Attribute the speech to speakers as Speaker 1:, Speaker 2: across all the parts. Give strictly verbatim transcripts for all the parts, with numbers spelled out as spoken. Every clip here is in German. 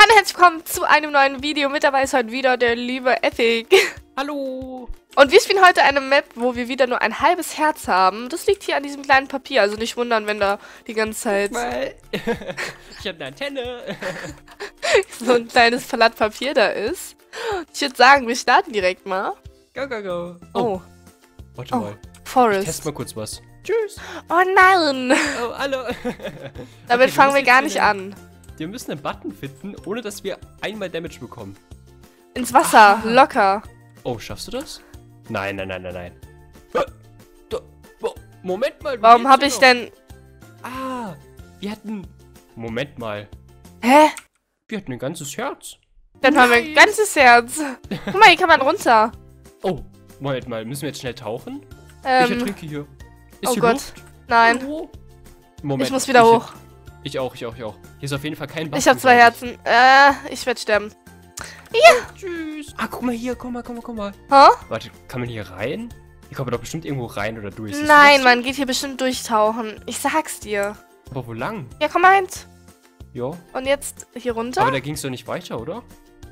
Speaker 1: und herzlich willkommen zu einem neuen Video. Mit dabei ist heute wieder der liebe Epic.
Speaker 2: Hallo.
Speaker 1: Und wir spielen heute eine Map, wo wir wieder nur ein halbes Herz haben. Das liegt hier an diesem kleinen Papier. Also nicht wundern, wenn da die ganze Zeit
Speaker 2: Mal. Ich habe eine Antenne.
Speaker 1: so ein kleines Blatt Papier da ist. Ich würde sagen, wir starten direkt mal.
Speaker 2: Go, go, go.
Speaker 1: Oh.
Speaker 2: Oh. Warte
Speaker 1: Oh.
Speaker 2: mal.
Speaker 1: Forest.
Speaker 2: Ich teste mal kurz was. Tschüss.
Speaker 1: Oh nein.
Speaker 2: Oh, hallo.
Speaker 1: Damit
Speaker 2: Okay,
Speaker 1: fangen wir
Speaker 2: müssen
Speaker 1: gar
Speaker 2: jetzt
Speaker 1: nicht
Speaker 2: einen-
Speaker 1: an.
Speaker 2: Wir müssen einen Button finden, ohne dass wir einmal Damage bekommen.
Speaker 1: Ins Wasser.
Speaker 2: Ah.
Speaker 1: Locker.
Speaker 2: Oh, schaffst du das? Nein, nein, nein, nein, nein. Ah, da- oh, Moment mal. wie
Speaker 1: Warum
Speaker 2: geht's
Speaker 1: habe
Speaker 2: denn
Speaker 1: ich
Speaker 2: noch?
Speaker 1: denn...
Speaker 2: Ah, wir hatten... Moment mal.
Speaker 1: Hä?
Speaker 2: Wir hatten ein ganzes Herz.
Speaker 1: Dann haben wir ein ganzes Herz. Guck mal, hier kann man runter.
Speaker 2: Oh, Moment mal. Müssen wir jetzt schnell tauchen? ich
Speaker 1: Ähm,
Speaker 2: ertrinke hier. Ist
Speaker 1: oh
Speaker 2: hier
Speaker 1: Gott.
Speaker 2: Luft?
Speaker 1: nein.
Speaker 2: Hallo? Moment.
Speaker 1: Ich muss wieder
Speaker 2: ich,
Speaker 1: hoch.
Speaker 2: Ich auch, ich auch, ich auch. Hier ist auf jeden Fall kein Button.
Speaker 1: Ich habe zwei
Speaker 2: glaub
Speaker 1: Herzen. Äh, ich werde sterben.
Speaker 2: Tschüss. Ah, guck mal hier, guck mal, guck mal, guck mal.
Speaker 1: Hä?
Speaker 2: Warte, kann man hier rein? Hier kommt man doch bestimmt irgendwo rein oder durch. Siehst du
Speaker 1: Nein,
Speaker 2: das?
Speaker 1: man geht hier bestimmt durchtauchen. Ich sag's dir.
Speaker 2: Aber wo lang?
Speaker 1: Ja, komm mal eins.
Speaker 2: Ja.
Speaker 1: Und jetzt hier runter.
Speaker 2: Aber da ging es doch nicht weiter, oder?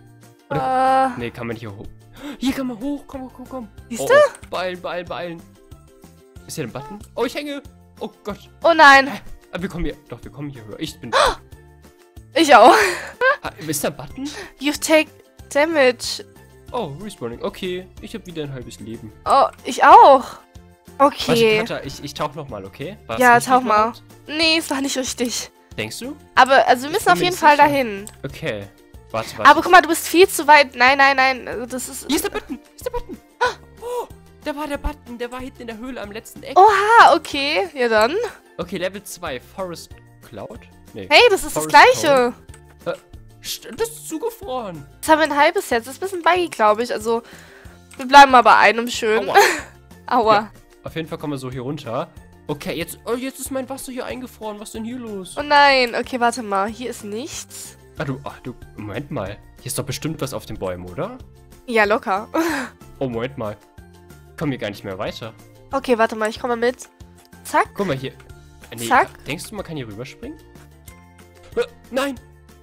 Speaker 1: Äh,
Speaker 2: Nee, kann man hier hoch. Hier kann man hoch, komm, komm, komm.
Speaker 1: Siehst
Speaker 2: oh,
Speaker 1: du?
Speaker 2: Oh, beeilen, beeilen, beeilen. Ist hier ein Button? Oh, ich hänge. Oh Gott.
Speaker 1: oh nein.
Speaker 2: Aber wir kommen hier. Doch, wir kommen hier höher. Ich bin.
Speaker 1: Ich auch.
Speaker 2: Ah, ist da ein Button?
Speaker 1: You take damage.
Speaker 2: Oh, Respawning. Okay. Ich habe wieder ein halbes Leben.
Speaker 1: Oh, ich auch.
Speaker 2: Warte,
Speaker 1: Okay.
Speaker 2: Katja, ich, ich tauch nochmal, okay? War's
Speaker 1: Ja,
Speaker 2: richtig
Speaker 1: tauch mal.
Speaker 2: überhaupt?
Speaker 1: Nee, ist doch nicht richtig.
Speaker 2: Denkst du?
Speaker 1: Aber, also wir müssen
Speaker 2: bin
Speaker 1: auf
Speaker 2: mir
Speaker 1: jeden
Speaker 2: nicht
Speaker 1: Fall
Speaker 2: sicher.
Speaker 1: dahin.
Speaker 2: Okay. Warte, warte.
Speaker 1: Aber guck mal, du bist viel zu weit. Nein, nein, nein. Also das ist...
Speaker 2: Hier ist der Button. Hier ist der Button. Oh, da war der Button. Der war hinten in der Höhle am letzten Eck.
Speaker 1: Oha, okay. Ja dann.
Speaker 2: Okay, Level zwei. Forest Cloud? Nee.
Speaker 1: Hey, das ist das
Speaker 2: Forest
Speaker 1: Gleiche.
Speaker 2: St- Das ist zugefroren.
Speaker 1: Jetzt haben wir ein halbes Herz. Das ist ein bisschen buggy, glaube ich. Also, wir bleiben mal bei einem schön.
Speaker 2: Aua.
Speaker 1: Aua.
Speaker 2: Ja, auf jeden Fall kommen wir so hier runter. Okay, jetzt, oh, jetzt ist mein Wasser hier eingefroren. Was ist denn hier los?
Speaker 1: Oh nein. Okay, warte mal. Hier ist nichts.
Speaker 2: Ah, du, ach, du, Moment mal. Hier ist doch bestimmt was auf den Bäumen, oder?
Speaker 1: Ja, locker.
Speaker 2: Oh, Moment mal. Kommen wir gar nicht mehr weiter.
Speaker 1: Okay, warte mal. Ich komme mit. Zack.
Speaker 2: Guck mal hier. Nee,
Speaker 1: Zack.
Speaker 2: Denkst du, man kann hier rüberspringen? Äh, Nein!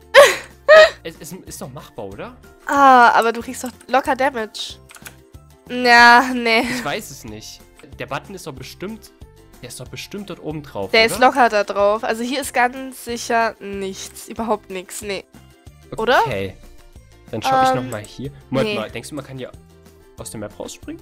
Speaker 2: es, es ist doch machbar, oder?
Speaker 1: Ah, aber du kriegst doch locker Damage. Ja, nee.
Speaker 2: Ich weiß es nicht. Der Button ist doch bestimmt... Der ist doch bestimmt dort oben drauf,
Speaker 1: Der
Speaker 2: oder?
Speaker 1: ist locker da drauf. Also hier ist ganz sicher nichts. Überhaupt nichts. Nee. Oder?
Speaker 2: Okay. Dann schaue ich
Speaker 1: Ähm,
Speaker 2: nochmal hier. Moment
Speaker 1: nee.
Speaker 2: mal, denkst du, man kann hier aus der Map rausspringen?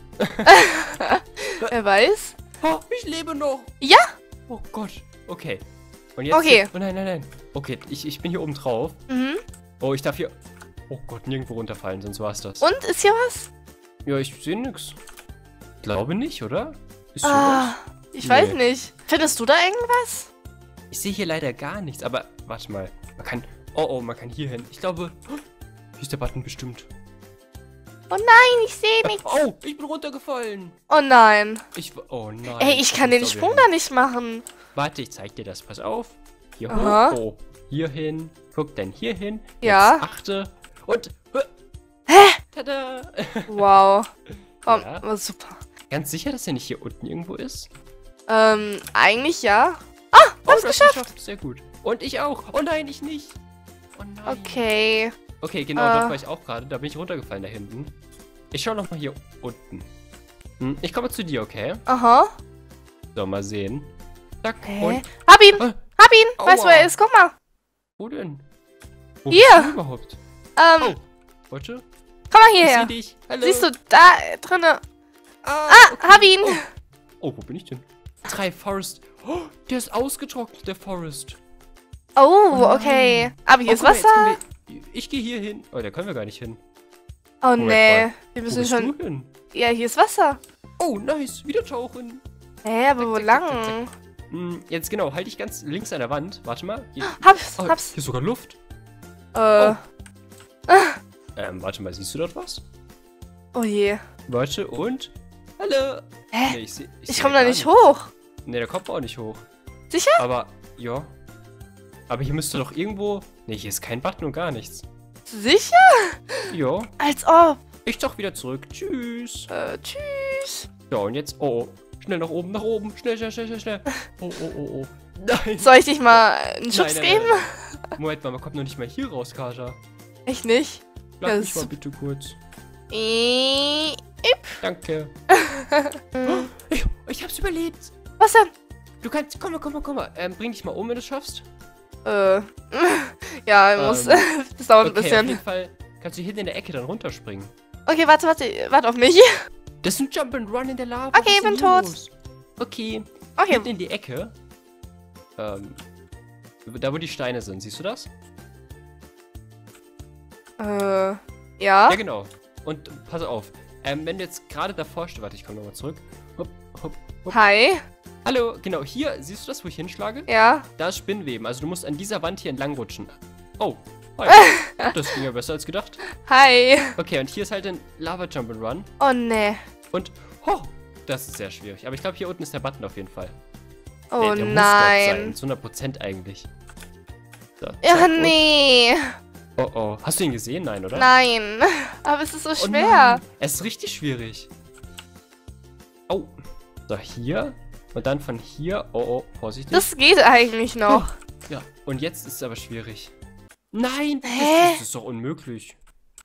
Speaker 1: Wer weiß?
Speaker 2: Oh, ich lebe noch!
Speaker 1: Ja?
Speaker 2: Oh Gott. Okay. Und jetzt...
Speaker 1: Okay.
Speaker 2: Oh nein, nein, nein. Okay, ich, ich bin hier oben drauf.
Speaker 1: Mhm.
Speaker 2: Oh, ich darf hier... Oh Gott, nirgendwo runterfallen, sonst war's das.
Speaker 1: Und? Ist hier was?
Speaker 2: Ja, ich sehe nix. Glaube nicht, oder? Ist hier
Speaker 1: Ah,
Speaker 2: was?
Speaker 1: ich weiß
Speaker 2: Nee.
Speaker 1: nicht. Findest du da irgendwas?
Speaker 2: Ich sehe hier leider gar nichts, aber warte mal. Man kann... Oh, oh, man kann hier hin. Ich glaube... Hier ist der Button bestimmt.
Speaker 1: Oh nein, ich sehe nichts.
Speaker 2: Oh, ich bin runtergefallen.
Speaker 1: Oh nein.
Speaker 2: Ich... Oh nein.
Speaker 1: Ey, ich kann den
Speaker 2: muss
Speaker 1: Sprung
Speaker 2: da
Speaker 1: da nicht machen.
Speaker 2: Warte, ich zeig dir das. Pass auf. Hier
Speaker 1: Aha.
Speaker 2: hoch. Oh, hier hin. Guck dann hier hin.
Speaker 1: Ja.
Speaker 2: Jetzt achte. Und...
Speaker 1: Hä?
Speaker 2: Tada!
Speaker 1: Wow. Oh,
Speaker 2: Ja.
Speaker 1: oh, super.
Speaker 2: Ganz sicher, dass er nicht hier unten irgendwo ist?
Speaker 1: Ähm, eigentlich ja.
Speaker 2: Oh,
Speaker 1: Hab's
Speaker 2: du hast
Speaker 1: geschafft.
Speaker 2: geschafft. Sehr gut. Und ich auch. Oh nein, ich nicht. Oh nein.
Speaker 1: Okay.
Speaker 2: Okay, genau,
Speaker 1: Äh.
Speaker 2: dort war ich auch gerade. Da bin ich runtergefallen da hinten. Ich schau noch mal hier unten. Hm, ich komme zu dir, okay?
Speaker 1: Aha.
Speaker 2: So, mal sehen. Zack.
Speaker 1: Hä?
Speaker 2: Und...
Speaker 1: Hab ihn.
Speaker 2: Äh,
Speaker 1: Hab ihn. Weißt du, wo
Speaker 2: aua.
Speaker 1: er ist? Guck mal.
Speaker 2: Wo denn? Wo
Speaker 1: Hier.
Speaker 2: bist du überhaupt?
Speaker 1: Ähm,
Speaker 2: Oh, warte.
Speaker 1: komm mal
Speaker 2: Ich
Speaker 1: hierher.
Speaker 2: seh dich. Hallo.
Speaker 1: Siehst du, da äh, drinne.
Speaker 2: Ah,
Speaker 1: Ah,
Speaker 2: okay.
Speaker 1: hab ihn.
Speaker 2: Oh, wo bin ich denn? Drei Forest. Oh, der ist ausgetrocknet, der Forest.
Speaker 1: Oh,
Speaker 2: nein.
Speaker 1: okay. Aber hier
Speaker 2: Oh,
Speaker 1: ist
Speaker 2: guck mal, jetzt
Speaker 1: Wasser.
Speaker 2: können wir- Ich gehe hier hin. Oh, da können wir gar nicht hin.
Speaker 1: Oh,
Speaker 2: Moment
Speaker 1: nee.
Speaker 2: mal.
Speaker 1: Wir
Speaker 2: Wo
Speaker 1: müssen
Speaker 2: bist
Speaker 1: schon...
Speaker 2: du hin?
Speaker 1: Ja, hier ist Wasser.
Speaker 2: Oh, nice. Wieder tauchen.
Speaker 1: Hä, aber wo
Speaker 2: Zack, zack, zack,
Speaker 1: lang?
Speaker 2: Hm, jetzt genau, halte ich ganz links an der Wand. Warte mal. Hier,
Speaker 1: Hab's,
Speaker 2: oh,
Speaker 1: hab's.
Speaker 2: hier ist sogar Luft.
Speaker 1: Äh,
Speaker 2: Ähm, warte mal, siehst du dort was?
Speaker 1: oh je.
Speaker 2: Warte, und? Hallo.
Speaker 1: Hä?
Speaker 2: Nee, ich seh, ich
Speaker 1: Ich
Speaker 2: seh
Speaker 1: komme da
Speaker 2: gar
Speaker 1: nicht hoch.
Speaker 2: Nee, der kommt auch nicht hoch.
Speaker 1: Sicher?
Speaker 2: Aber, ja. Aber hier müsste doch irgendwo... Nee, hier ist kein Button und gar nichts.
Speaker 1: Sicher?
Speaker 2: Ja.
Speaker 1: Als ob.
Speaker 2: Ich doch wieder zurück. Tschüss.
Speaker 1: Äh, tschüss.
Speaker 2: Ja, und jetzt... Oh, oh. Schnell nach oben, nach oben. Schnell, schnell, schnell, schnell, schnell. Oh, oh, oh, oh. Nein.
Speaker 1: Soll ich dich mal einen Schubs
Speaker 2: nein, nein,
Speaker 1: geben?
Speaker 2: nein, nein. Moment mal, man kommt noch nicht mal hier raus, Kaja.
Speaker 1: Echt nicht?
Speaker 2: Lass
Speaker 1: Ja,
Speaker 2: mich mal
Speaker 1: das-
Speaker 2: bitte kurz.
Speaker 1: Äh,
Speaker 2: Danke. Oh, ich, ich hab's überlebt.
Speaker 1: Was denn?
Speaker 2: Du kannst, komm mal, komm mal, komm mal. Ähm, bring dich mal um, wenn du es schaffst.
Speaker 1: Äh, ja, ich muss,
Speaker 2: Ähm,
Speaker 1: das dauert ein
Speaker 2: Okay, auf
Speaker 1: bisschen.
Speaker 2: jeden Fall kannst du hinten in der Ecke dann runterspringen.
Speaker 1: Okay, warte, warte, warte auf mich.
Speaker 2: Das ist ein Jump and Run in der Lava.
Speaker 1: Okay,
Speaker 2: Was
Speaker 1: ich
Speaker 2: ist denn
Speaker 1: bin
Speaker 2: hier
Speaker 1: tot.
Speaker 2: los? Okay,
Speaker 1: Okay,
Speaker 2: hinten in die Ecke. Ähm, da wo die Steine sind, siehst du das?
Speaker 1: äh, ja.
Speaker 2: Ja, genau. Und pass auf, ähm, wenn du jetzt gerade davor stehst, warte, ich komme nochmal zurück. Hopp, hopp, hopp.
Speaker 1: Hi.
Speaker 2: Hallo, genau, hier, siehst du das, wo ich hinschlage?
Speaker 1: Ja.
Speaker 2: Da ist Spinnweben, also du musst an dieser Wand hier entlang rutschen. Oh, hi. Das ging ja besser als gedacht.
Speaker 1: Hi.
Speaker 2: Okay, und hier ist halt ein Lava Jump and Run.
Speaker 1: Oh, ne.
Speaker 2: Und, oh, das ist sehr schwierig. Aber ich glaube, hier unten ist der Button auf jeden Fall.
Speaker 1: Oh,
Speaker 2: der, der muss dort sein,
Speaker 1: nein.
Speaker 2: zu hundert Prozent eigentlich. So,
Speaker 1: Ja,
Speaker 2: zack, und-
Speaker 1: nee.
Speaker 2: Oh, oh. Hast du ihn gesehen? Nein, oder?
Speaker 1: Nein. Aber es ist so
Speaker 2: Oh
Speaker 1: schwer.
Speaker 2: nein, es ist richtig schwierig. Oh. So, hier. Und dann von hier. Oh, oh, vorsichtig.
Speaker 1: Das geht eigentlich noch.
Speaker 2: Ja, und jetzt ist es aber schwierig. Nein,
Speaker 1: Hä?
Speaker 2: das, das ist doch unmöglich.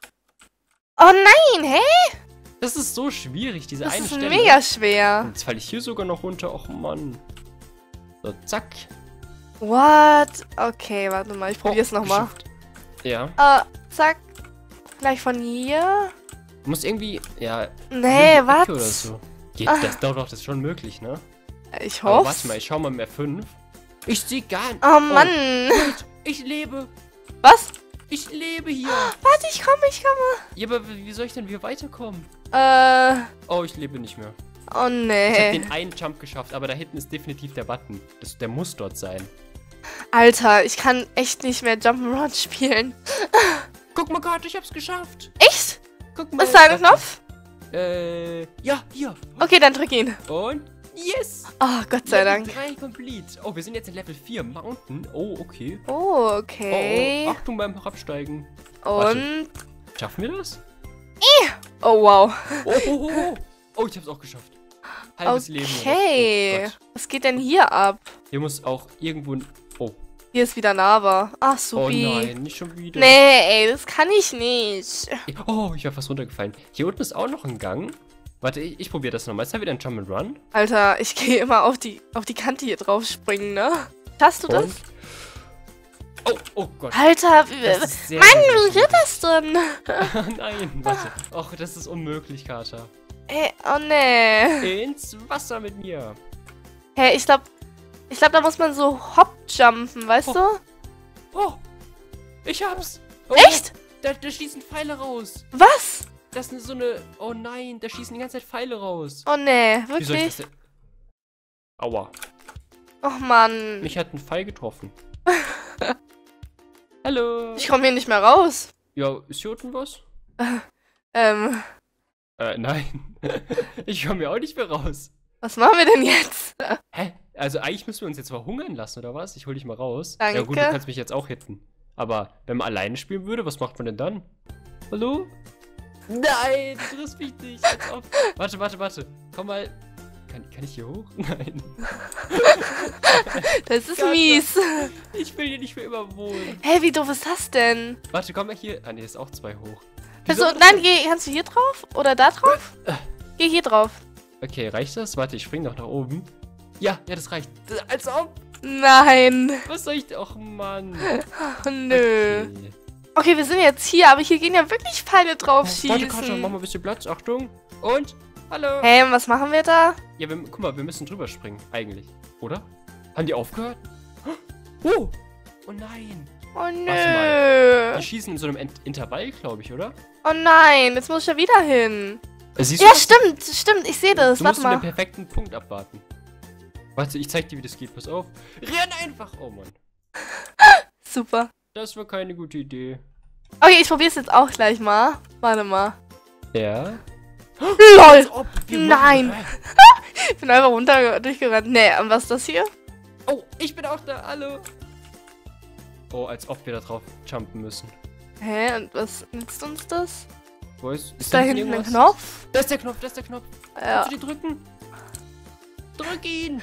Speaker 1: Oh nein, hä?
Speaker 2: Das ist so schwierig, diese
Speaker 1: Das
Speaker 2: eine
Speaker 1: ist
Speaker 2: Stelle.
Speaker 1: mega schwer.
Speaker 2: Und jetzt falle ich hier sogar noch runter. Och, Mann. So, zack.
Speaker 1: What? Okay, warte mal, ich probier's
Speaker 2: Oh,
Speaker 1: nochmal.
Speaker 2: geschafft. Ja.
Speaker 1: Äh, zack. Gleich von hier.
Speaker 2: Du musst irgendwie, ja,
Speaker 1: Nee,
Speaker 2: in die Ecke oder
Speaker 1: was?
Speaker 2: so. Geht
Speaker 1: Ah.
Speaker 2: das? Doch, doch, das ist schon möglich, ne?
Speaker 1: Ich
Speaker 2: Aber
Speaker 1: hoffe.
Speaker 2: warte mal, ich schau mal im F fünf. Ich sehe gar nicht.
Speaker 1: Oh Mann.
Speaker 2: Gut, ich lebe.
Speaker 1: Was?
Speaker 2: Ich lebe hier.
Speaker 1: Warte, ich komme, ich komme.
Speaker 2: Ja, aber wie soll ich denn hier weiterkommen?
Speaker 1: Äh,
Speaker 2: Oh, ich lebe nicht mehr.
Speaker 1: oh
Speaker 2: Ich habe
Speaker 1: nee.
Speaker 2: den einen Jump geschafft, aber da hinten ist definitiv der Button. Das, der muss dort sein.
Speaker 1: Alter, ich kann echt nicht mehr Jump'n'Run spielen.
Speaker 2: Guck mal, Gott, ich hab's geschafft.
Speaker 1: Echt?
Speaker 2: Guck mal.
Speaker 1: Ist da ein Knopf?
Speaker 2: Äh, ja, hier.
Speaker 1: Okay, dann drück ihn.
Speaker 2: Und yes.
Speaker 1: Oh, Gott sei
Speaker 2: Level
Speaker 1: Dank.
Speaker 2: drei complete. Oh, wir sind jetzt in Level vier. Mountain. Oh, okay.
Speaker 1: Oh,
Speaker 2: Oh,
Speaker 1: okay.
Speaker 2: oh, Achtung beim Herabsteigen.
Speaker 1: Und...
Speaker 2: Schaffen wir das?
Speaker 1: Oh, wow.
Speaker 2: Oh, oh, oh, oh. Oh, ich hab's auch geschafft. Halbes Leben. nur noch.
Speaker 1: Okay.
Speaker 2: Oh Gott.
Speaker 1: Was geht denn hier ab?
Speaker 2: Hier muss auch irgendwo ein... Oh.
Speaker 1: Hier ist wieder Lava. Ach,
Speaker 2: Oh
Speaker 1: supi.
Speaker 2: nein, nicht schon wieder.
Speaker 1: Nee, ey, das kann ich nicht.
Speaker 2: Oh, ich war fast runtergefallen. Hier unten ist auch noch ein Gang. Warte, ich, ich probiere das nochmal. Ist da wieder ein Jump'n'Run?
Speaker 1: Alter, ich gehe immer auf die, auf die Kante hier drauf springen, ne? Schaffst du das?
Speaker 2: Und? Oh, oh Gott.
Speaker 1: Alter, wie,
Speaker 2: Das ist sehr,
Speaker 1: Mann,
Speaker 2: sehr, sehr
Speaker 1: wie wird das denn?
Speaker 2: schwierig. Nein, warte. Och, das ist unmöglich, Kater.
Speaker 1: Ey, oh nee.
Speaker 2: Ins Wasser mit mir.
Speaker 1: Hä, ich glaube, ich glaube, da muss man so hop-jumpen, weißt
Speaker 2: Oh.
Speaker 1: du?
Speaker 2: Oh, ich hab's. Oh,
Speaker 1: Echt?
Speaker 2: Da, da schießen Pfeile raus.
Speaker 1: Was?
Speaker 2: Das ist so eine... Oh nein, da schießen die ganze Zeit Pfeile raus.
Speaker 1: Oh nee,
Speaker 2: Wie soll ich
Speaker 1: wirklich?
Speaker 2: das denn... Aua.
Speaker 1: Och Mann.
Speaker 2: Mich hat ein Pfeil getroffen. Hallo.
Speaker 1: Ich komme hier nicht mehr raus.
Speaker 2: Ja, ist hier unten was?
Speaker 1: Ähm,
Speaker 2: Äh, nein. Ich komme hier auch nicht mehr raus.
Speaker 1: was machen wir denn jetzt?
Speaker 2: Hä? Also eigentlich müssen wir uns jetzt verhungern lassen, oder was? Ich hol dich mal raus.
Speaker 1: Danke.
Speaker 2: Ja gut, du kannst mich jetzt auch hitten. Aber wenn man alleine spielen würde, was macht man denn dann? Hallo? Nein, du triffst mich nicht. Als ob. Warte, warte, warte. Komm mal. Kann, kann ich hier hoch? Nein.
Speaker 1: Das ist
Speaker 2: Gott,
Speaker 1: mies.
Speaker 2: Ich will hier nicht für immer wohnen.
Speaker 1: Hä, wie doof ist das denn?
Speaker 2: Warte, komm mal hier. Ah, ne, ist auch zwei hoch. Wie
Speaker 1: Also,
Speaker 2: soll das
Speaker 1: nein,
Speaker 2: denn-
Speaker 1: geh, kannst du hier drauf? Oder da drauf? Geh hier drauf.
Speaker 2: Okay, reicht das? Warte, ich spring noch nach oben. Ja, ja, das reicht. Als ob.
Speaker 1: Nein.
Speaker 2: Was soll ich... Och, Mann.
Speaker 1: Oh, nö.
Speaker 2: Okay.
Speaker 1: Okay, wir sind jetzt hier, aber hier gehen ja wirklich Pfeile drauf
Speaker 2: Oh, warte, Katja, mach
Speaker 1: schießen.
Speaker 2: mal ein bisschen Platz. Achtung. Und? Hallo.
Speaker 1: Hä, was machen wir da?
Speaker 2: Ja, wir, guck mal, wir müssen drüber springen. Eigentlich. Oder? Haben die aufgehört? Oh. Oh nein.
Speaker 1: Oh,
Speaker 2: Warte
Speaker 1: nö.
Speaker 2: Die schießen in so einem Ent Intervall, glaube ich, oder?
Speaker 1: Oh nein, jetzt muss ich ja wieder hin.
Speaker 2: Äh, Siehst
Speaker 1: Ja,
Speaker 2: das?
Speaker 1: stimmt, stimmt, ich sehe das.
Speaker 2: Du
Speaker 1: Warte
Speaker 2: musst den
Speaker 1: mal.
Speaker 2: perfekten Punkt abwarten. Warte, ich zeig dir, wie das geht. Pass auf. Renn einfach. Oh Mann.
Speaker 1: Super.
Speaker 2: Das war keine gute Idee.
Speaker 1: Okay, ich probiere es jetzt auch gleich mal. Warte mal.
Speaker 2: Ja.
Speaker 1: LOL!
Speaker 2: Als ob wir
Speaker 1: Nein.
Speaker 2: machen-
Speaker 1: Ich bin einfach runter durchgerannt. Nee, und was ist das hier?
Speaker 2: Oh, ich bin auch da. Hallo. Oh, als ob wir da drauf jumpen müssen.
Speaker 1: Hä, und was nützt uns das?
Speaker 2: Wo ist,
Speaker 1: Ist da hinten ein
Speaker 2: irgendwas?
Speaker 1: Knopf?
Speaker 2: Da ist der Knopf, da ist der Knopf.
Speaker 1: Ja.
Speaker 2: Kannst du den drücken? Drück ihn.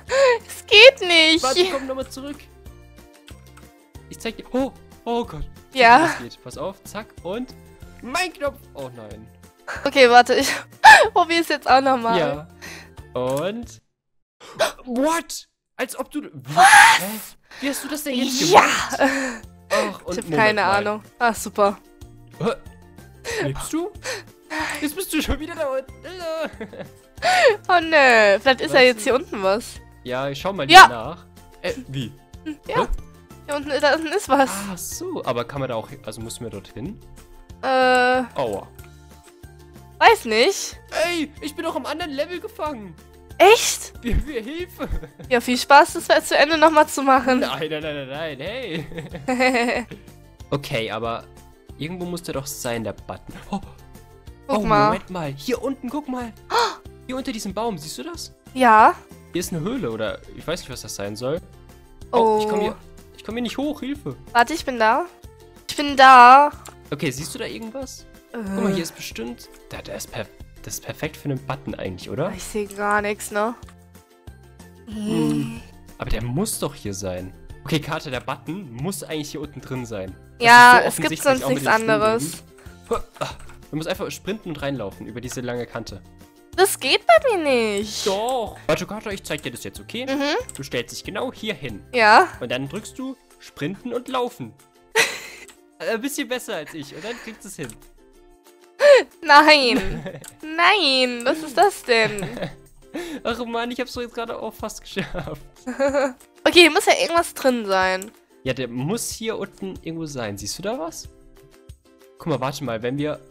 Speaker 1: Es geht nicht.
Speaker 2: Warte, komm nochmal zurück. Ich zeig dir. Oh, oh Gott. Check,
Speaker 1: Ja.
Speaker 2: wie das geht. Pass auf, zack, und... Mein Knopf! Oh nein.
Speaker 1: Okay, warte, ich probiere es jetzt auch nochmal.
Speaker 2: Ja. Und... What? Als ob du... Was? Hä? Wie hast du das denn jetzt
Speaker 1: Ja!
Speaker 2: gemacht? Ach, und
Speaker 1: Ich habe
Speaker 2: Moment
Speaker 1: keine
Speaker 2: mal.
Speaker 1: Ahnung. Ach, super.
Speaker 2: Hä? Lebst du? Jetzt bist du schon wieder da unten.
Speaker 1: Oh nö, vielleicht ist
Speaker 2: Was
Speaker 1: ja jetzt
Speaker 2: denn?
Speaker 1: hier unten was.
Speaker 2: Ja, ich schau mal
Speaker 1: Ja.
Speaker 2: lieber nach. Äh, wie?
Speaker 1: Ja,
Speaker 2: Hä?
Speaker 1: hier unten, da unten ist was.
Speaker 2: Ach so, aber kann man da auch... Also müssen wir dorthin?
Speaker 1: Äh,
Speaker 2: Aua.
Speaker 1: weiß nicht.
Speaker 2: Ey, ich bin doch am anderen Level gefangen.
Speaker 1: Echt?
Speaker 2: Wir, wir Hilfe.
Speaker 1: Ja, viel Spaß, das zu Ende nochmal zu machen.
Speaker 2: Nein, nein, nein, nein, nein, hey. Okay, aber irgendwo muss der doch sein, der Button. Oh,
Speaker 1: Guck
Speaker 2: oh
Speaker 1: mal.
Speaker 2: Moment mal. Hier unten, guck mal. Hier unter diesem Baum, siehst du das?
Speaker 1: Ja.
Speaker 2: Hier ist eine Höhle oder ich weiß nicht, was das sein soll. Oh,
Speaker 1: Oh.
Speaker 2: ich komme hier, ich komm hier nicht hoch, Hilfe.
Speaker 1: Warte, ich bin da. Ich bin da.
Speaker 2: Okay, siehst du da irgendwas?
Speaker 1: Äh,
Speaker 2: Guck mal, hier ist bestimmt... Da, da ist per, das ist perfekt für einen Button eigentlich, oder?
Speaker 1: Ich sehe gar nichts, ne?
Speaker 2: Hm. Aber der muss doch hier sein. Okay, Karte, der Button muss eigentlich hier unten drin sein. Das
Speaker 1: Ja,
Speaker 2: ist so
Speaker 1: es gibt
Speaker 2: offensichtlich
Speaker 1: sonst
Speaker 2: auch mit
Speaker 1: nichts
Speaker 2: den
Speaker 1: anderes.
Speaker 2: Schwungbogen. Ah, man muss einfach sprinten und reinlaufen über diese lange Kante.
Speaker 1: Das geht bei mir nicht.
Speaker 2: Doch. Warte, Karte, ich zeig dir das jetzt, okay?
Speaker 1: Mhm.
Speaker 2: Du stellst dich genau hier hin.
Speaker 1: Ja.
Speaker 2: Und dann drückst du sprinten und laufen. Ein bisschen besser als ich. Und dann kriegst du es hin.
Speaker 1: Nein. Nein. Was ist das denn?
Speaker 2: Ach man, ich hab's doch jetzt gerade auch fast geschafft.
Speaker 1: Okay, hier muss ja irgendwas drin sein.
Speaker 2: Ja, der muss hier unten irgendwo sein. Siehst du da was? Guck mal, warte mal, wenn wir...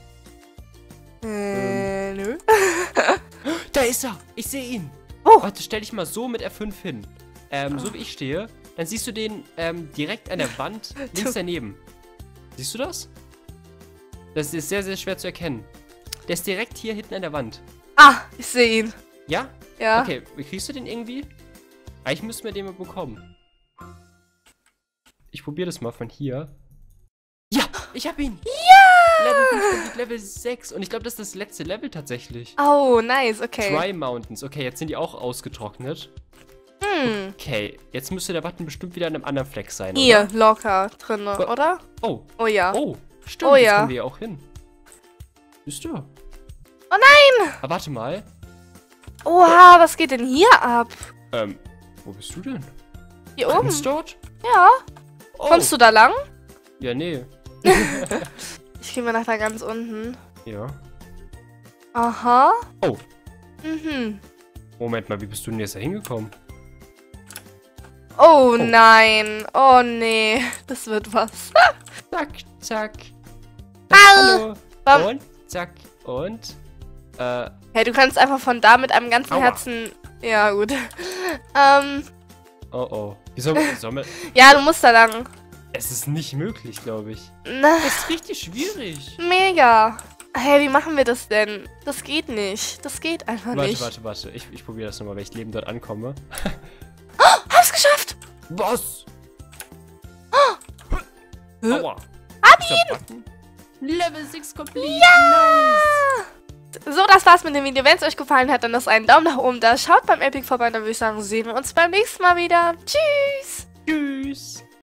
Speaker 1: Äh, nö.
Speaker 2: Da ist er! Ich sehe ihn!
Speaker 1: Oh.
Speaker 2: Warte, stell dich mal so mit F fünf hin. Ähm, so wie ich stehe. Dann siehst du den ähm, direkt an der Wand links daneben. Siehst du das? Das ist sehr, sehr schwer zu erkennen. Der ist direkt hier hinten an der Wand.
Speaker 1: Ah, ich sehe ihn.
Speaker 2: Ja?
Speaker 1: Ja.
Speaker 2: Okay, wie kriegst du den irgendwie? Eigentlich müssten wir den mal bekommen. Ich probiere das mal von hier. Ja, ich hab ihn! Ja! Level fünf, Level sechs. Und ich glaube, das ist das letzte Level tatsächlich.
Speaker 1: Oh, nice, okay.
Speaker 2: Dry Mountains. Okay, jetzt sind die auch ausgetrocknet.
Speaker 1: Hm.
Speaker 2: Okay, jetzt müsste der Button bestimmt wieder an einem anderen Fleck sein,
Speaker 1: Hier, locker drin,
Speaker 2: Wa-
Speaker 1: oder?
Speaker 2: oder? Oh,
Speaker 1: Oh ja.
Speaker 2: oh, stimmt,
Speaker 1: Oh
Speaker 2: jetzt
Speaker 1: ja.
Speaker 2: können wir ja auch hin. Siehst du?
Speaker 1: Oh nein!
Speaker 2: Aber warte mal.
Speaker 1: Oha, was geht denn hier ab?
Speaker 2: Ähm, wo bist du denn?
Speaker 1: Hier oben.
Speaker 2: Ganz dort?
Speaker 1: Ja.
Speaker 2: Oh.
Speaker 1: Kommst du da lang?
Speaker 2: Ja, nee.
Speaker 1: Ich gehe mal nach da ganz unten.
Speaker 2: Ja.
Speaker 1: Aha.
Speaker 2: Oh,
Speaker 1: Mhm.
Speaker 2: Moment mal, wie bist du denn jetzt da hingekommen?
Speaker 1: Oh, nein. Oh nee. Das wird was.
Speaker 2: Zack, zack.
Speaker 1: Hallo.
Speaker 2: Hallo. Und, zack, und, äh,
Speaker 1: Hey, du kannst einfach von da mit einem ganzen
Speaker 2: Aua.
Speaker 1: Herzen... Ja, gut. Ähm,
Speaker 2: oh oh. Wie soll man, soll man,
Speaker 1: ja, du musst da lang.
Speaker 2: es ist nicht möglich, glaube ich.
Speaker 1: Na,
Speaker 2: Das ist richtig schwierig.
Speaker 1: mega. Hey, wie machen wir das denn? Das geht nicht. Das geht einfach
Speaker 2: Warte,
Speaker 1: nicht.
Speaker 2: warte, warte. Ich, ich probiere das nochmal, wenn ich lebend dort ankomme.
Speaker 1: Hab's geschafft.
Speaker 2: Was?
Speaker 1: Hä?
Speaker 2: Aua. Hab ihn! Level sechs complete.
Speaker 1: Ja! So, das war's mit dem Video. Wenn es euch gefallen hat, dann lasst einen Daumen nach oben da. Schaut beim Epic vorbei, dann würde ich sagen, sehen wir uns beim nächsten Mal wieder. Tschüss!
Speaker 2: Nice. Tschüss.